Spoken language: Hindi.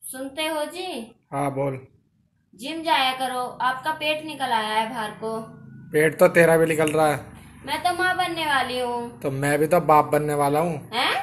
सुनते हो जी? हाँ बोल। जिम जाया करो, आपका पेट निकल आया है बाहर को। पेट तो तेरा भी निकल रहा है। मैं तो माँ बनने वाली हूँ। तो मैं भी तो बाप बनने वाला हूँ। हैं?